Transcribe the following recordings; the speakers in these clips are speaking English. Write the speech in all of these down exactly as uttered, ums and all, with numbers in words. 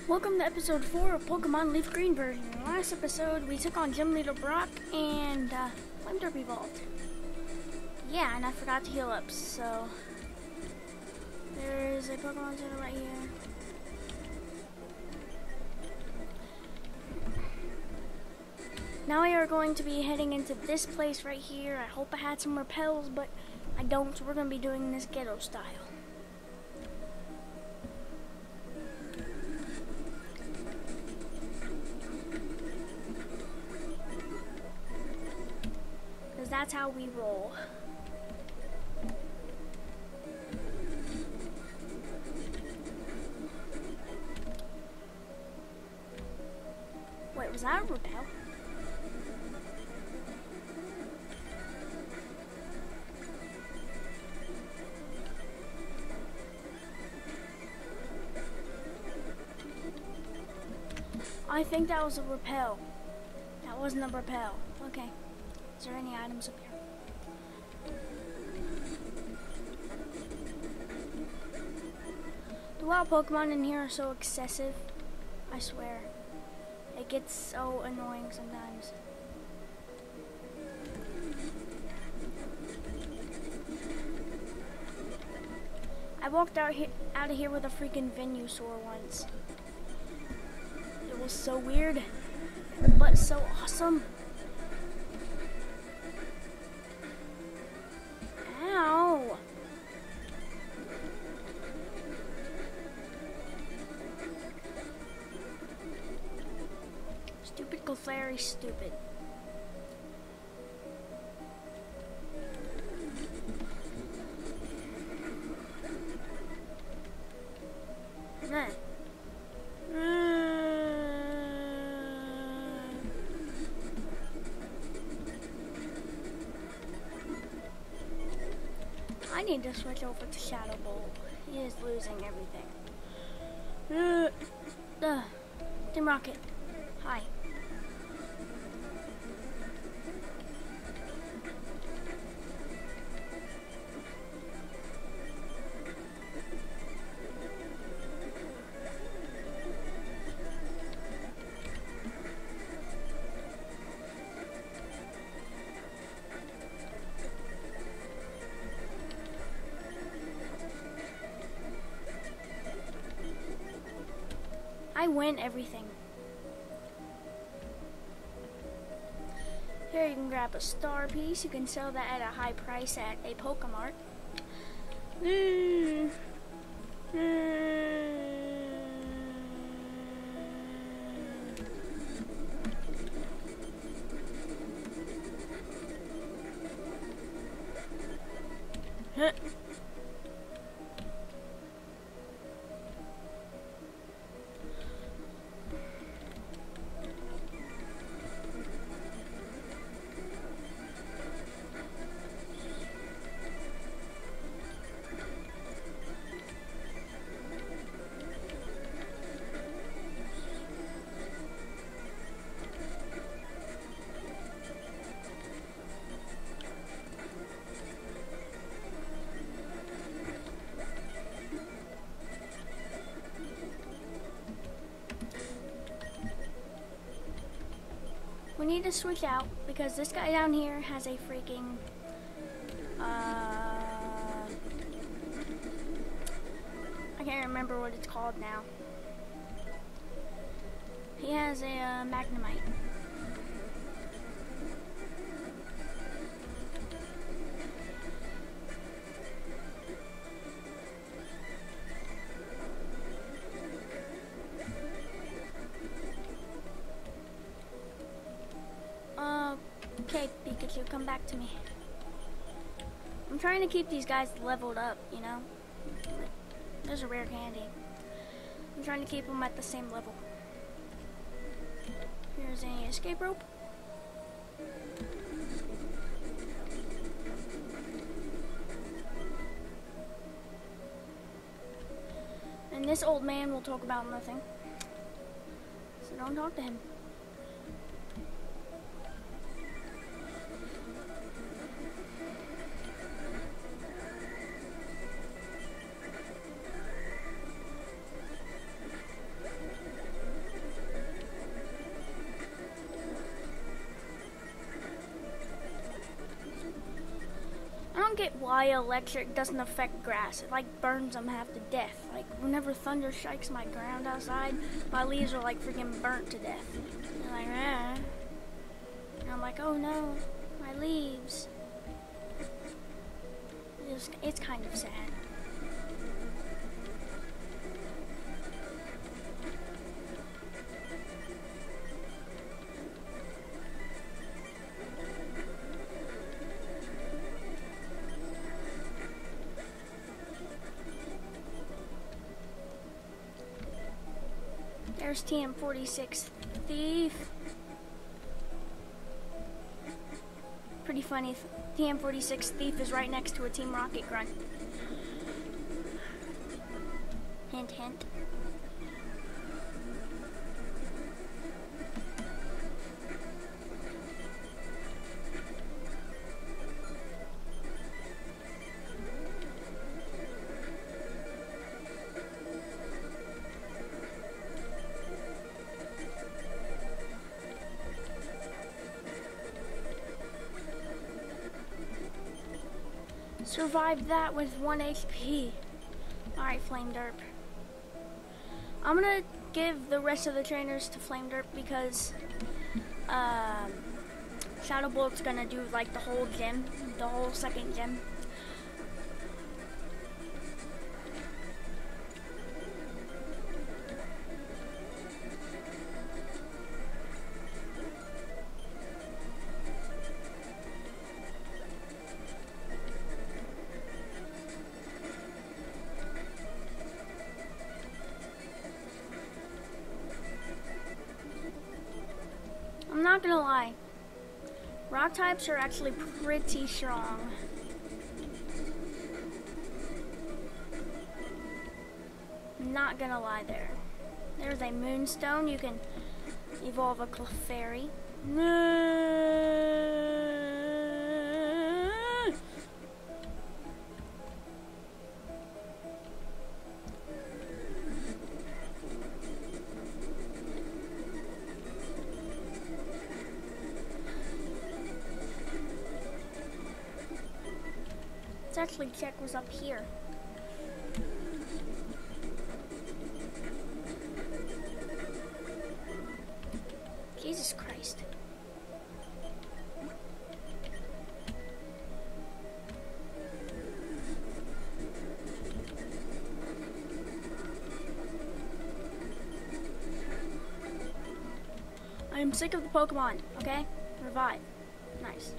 Welcome to episode four of Pokemon Leaf Green version. In the last episode, we took on Gym Leader Brock and uh, Flamethrower evolved. Yeah, and I forgot to heal up, so there's a Pokemon Center right here. Now we are going to be heading into this place right here. I hope I had some repels, but I don't, so we're going to be doing this ghetto style. That's how we roll. Wait, was that a repel? I think that was a repel. That wasn't a repel. Okay. Is there any items up here? The wild Pokemon in here are so excessive. I swear. It gets so annoying sometimes. I walked out here, out of here with a freaking Venusaur once. It was so weird, but so awesome. Ow! Stupid Clefairy, stupid. Nah. I need to switch over to Shadow Bolt. He is losing everything. Uh, uh, Team Rocket. Hi. I win everything. Here you can grab a star piece. You can sell that at a high price at a Pokemart. Mm. Mm. Huh. We need to switch out because this guy down here has a freaking uh, I can't remember what it's called now. He has a uh, Magnemite. Okay, Pikachu, come back to me. I'm trying to keep these guys leveled up, you know? There's a rare candy. I'm trying to keep them at the same level. Here's an escape rope. And this old man will talk about nothing. So don't talk to him. don't get why electric doesn't affect grass. It like burns them half to death. Like whenever thunder strikes my ground outside, my leaves are like freaking burnt to death. They're like, ah. And I'm like, oh no, my leaves. It's, it's kind of sad. There's T M forty-six Thief. Pretty funny. T M forty-six Thief is right next to a Team Rocket Grunt. Hint, hint. Survived that with one H P. Alright, Flame Derp. I'm gonna give the rest of the trainers to Flame Derp because um, Shadow Bolt's gonna do like the whole gym, the whole second gym. I'm not gonna lie, rock types are actually pretty strong. Not gonna lie there. There's a Moonstone, you can evolve a Clefairy. Let's actually check what's up here. Jesus Christ. I am sick of the Pokemon, okay? Revive. Nice.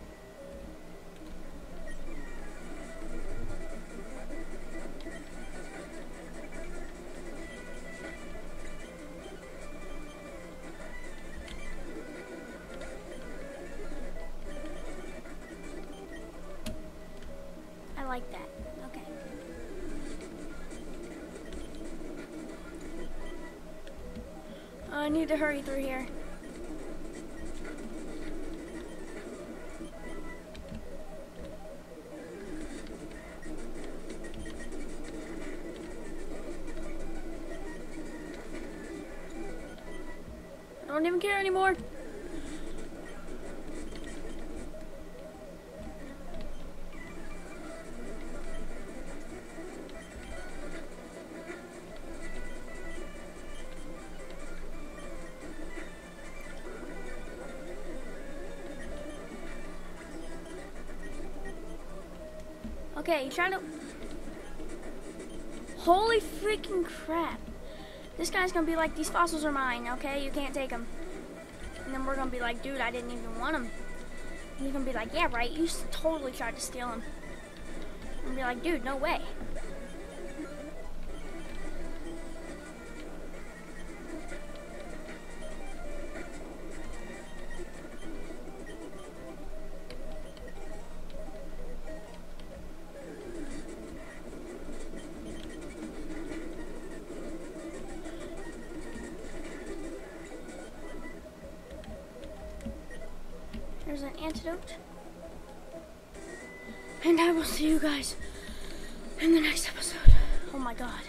Like that. Okay. I need to hurry through here. I don't even care anymore. Okay, you trying to... Holy freaking crap. This guy's gonna be like, these fossils are mine, okay? You can't take them. And then we're gonna be like, dude, I didn't even want them. And he's gonna be like, yeah, right, you totally tried to steal them. And be like, dude, no way. There's an antidote. And I will see you guys in the next episode. Oh my god.